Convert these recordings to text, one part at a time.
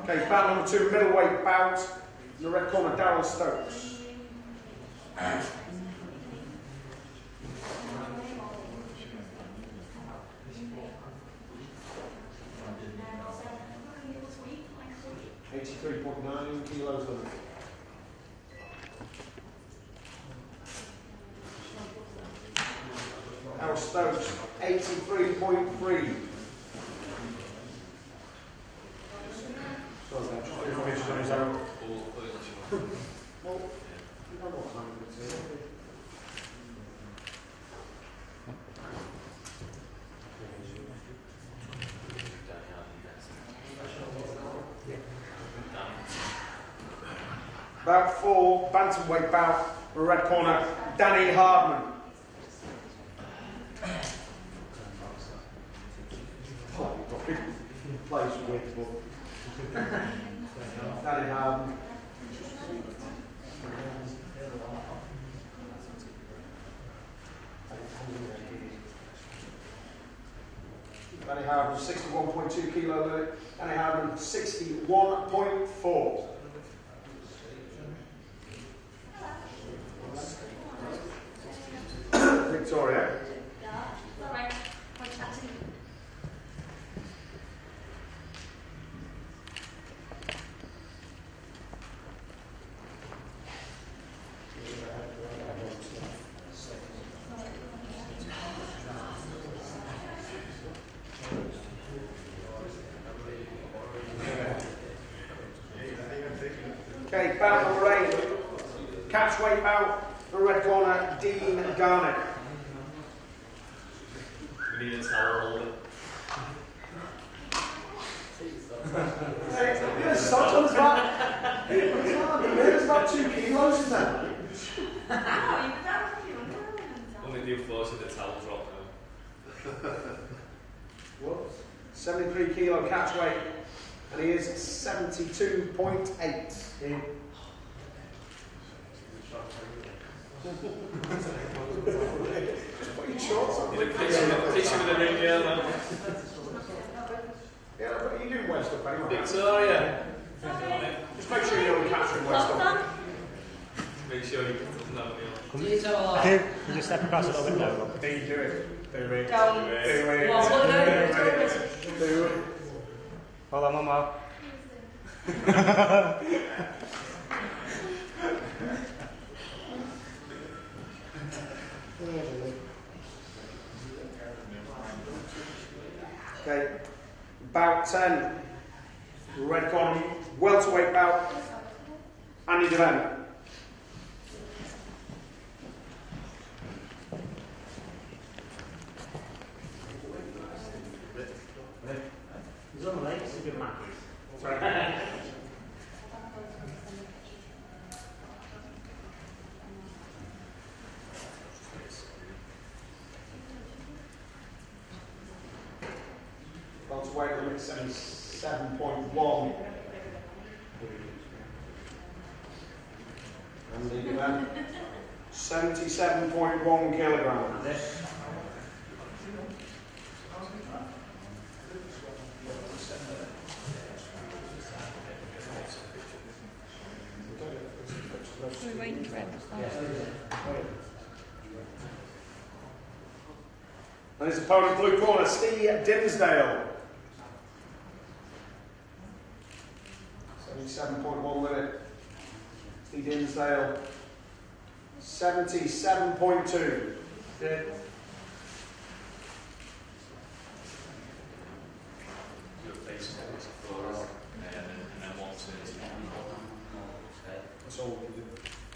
Okay, bout number 2, middleweight bout. In the red corner, Darryl Stokes. $83.9 kilos limit. Darryl Stokes, 83.3. Sorry, just information on his own. Well, you don't know what's happening to you. Bout 4, bantamweight bout, in the red corner, Danny Hardman. Plays with, but Danny Hardman. Danny Hardman, 61.2 kilo limit. Danny Hardman, 61.4. Victoria. Okay, bout number 8. Catchweight bout, the red corner, Dean Garnett. We need a towel holder. There's about 2 kilos in there. Only the unfortunate the towel drop now. What? 73 kilo catch weight, and he is 72.8. Just put your shorts on. Picture with a ring, yeah. Yeah, but you do wear stuff anyway. Victoria. Just make sure you don't catch and wear stuff. Make sure he doesn't have any on. Can you just step across a little bit now? Do you do it? Do it. Don't. Do it. Hold on, one more. Okay, bout 10, red corner, welterweight bout, Andy Devane. He's on the legs, he's a good man. Sorry. Welterweight limit 77.1. Andy Devane, 77.1 kilograms. We're waiting for him. And his opponent, blue corner, Steve Dimsdale. 77.1 limit. Steve Dimsdale, 77.2. Good. Your face is for us, and then what's it? That's all we can do.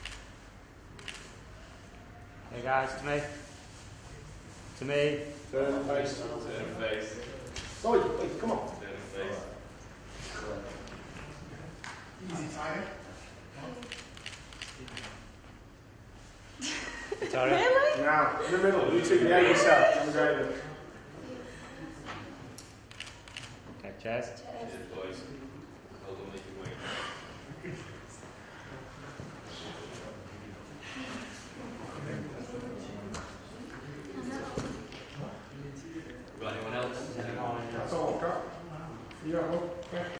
Hey guys, to me. To me. Turn face. Turn face. Oh, wait, come on. Turn face. Easy tiger. Victoria. Really? Now, in the middle, you two behave yourself. I'm great. Okay, cheers. Cheers, boys. Hold on, make it wait. Got anyone else? That's all I've got. You got one?